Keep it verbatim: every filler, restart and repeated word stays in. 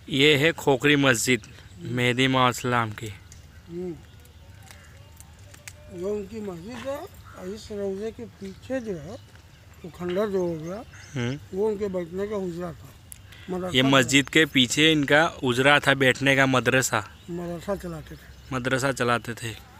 ये है खोखरी मस्जिद मेहदी मौसलाम की। ये उनकी मस्जिद है। और इस रोजे के पीछे जो है वो खंडर जो हो गया वो उनके बैठने का हुजरा था। ये मस्जिद के पीछे इनका उजरा था बैठने का, मदरसा मदरसा चलाते थे मदरसा चलाते थे।